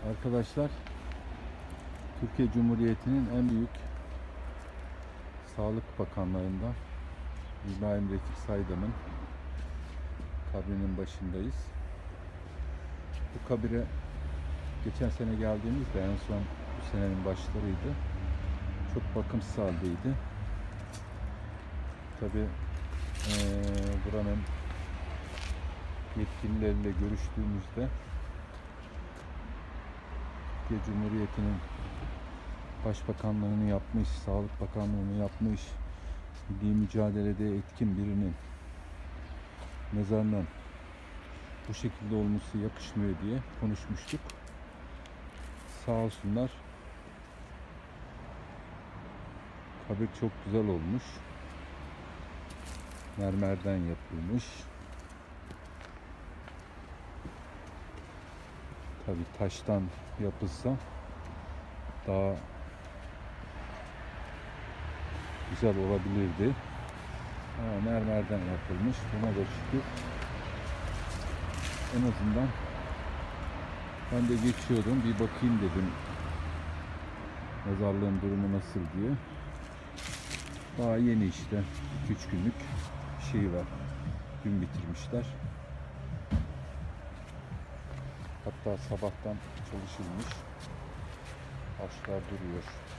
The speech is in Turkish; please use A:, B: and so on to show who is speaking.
A: Arkadaşlar, Türkiye Cumhuriyeti'nin en büyük Sağlık Bakanlarından İbrahim Refik Saydam'ın kabrinin başındayız. Bu kabire geçen sene geldiğimizde, en son bu senenin başlarıydı, çok bakımsız haldeydi. Tabi buranın yetkilileriyle görüştüğümüzde Türkiye Cumhuriyeti'nin Başbakanlığını yapmış, Sağlık Bakanlığını yapmış, milli mücadelede etkin birinin mezarının bu şekilde olması yakışmıyor diye konuşmuştuk. Sağ olsunlar, kabir çok güzel olmuş. Mermerden yapılmış. Tabi taştan yapılsa daha güzel olabilirdi. Ama mermerden yapılmış. Buna da şükür. En azından ben de geçiyordum. Bir bakayım dedim. Mezarlığın durumu nasıl diye. Daha yeni işte. 2-3 günlük bir şey var. Gün bitirmişler. Hatta sabahtan çalışılmış. Taşlar duruyor.